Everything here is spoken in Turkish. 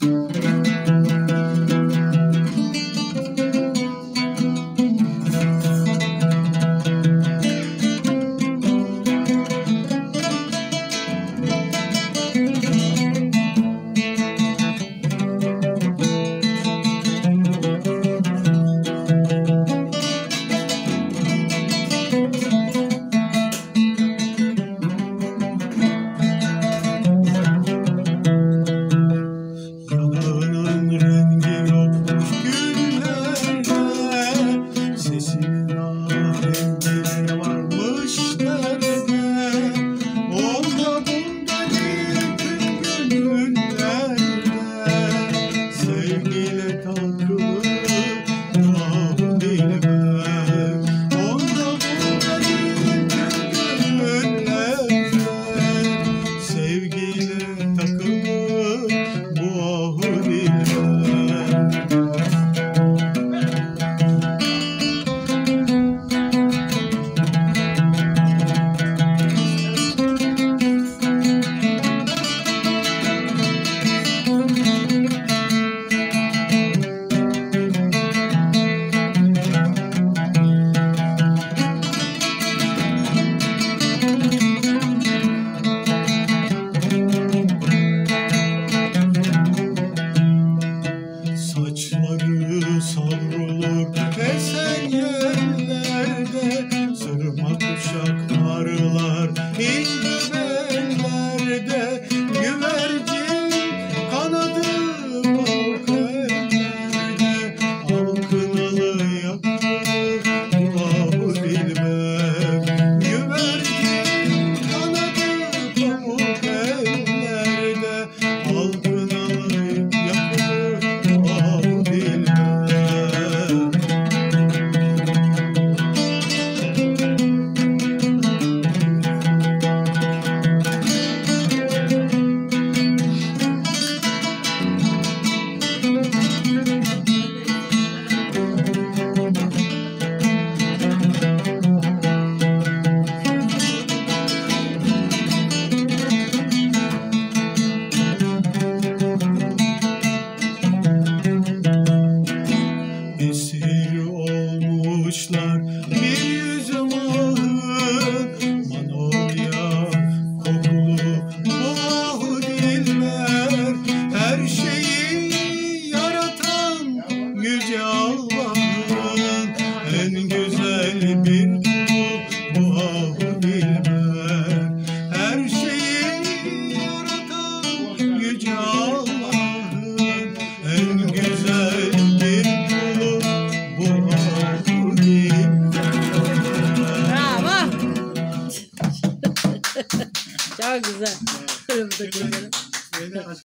Saçları savrulur esen yerlerde, sırma kuşaklarlar ince bellerde, güvercin kanadı bak ellerde, alkınalı yakılır bu dilber, güvercin kanadı pamuk ellerde, alkınalı yakılır bu dilber. Esir olmuşlar bir yüzüm ahır, manolya kokulu bu dilber, her şeyi yaratan yüce Allah'ın en güzel bir kulu bu dilber, her şeyi yaratan yüce Allah'ın en güzel bir bravo. Çok güzel.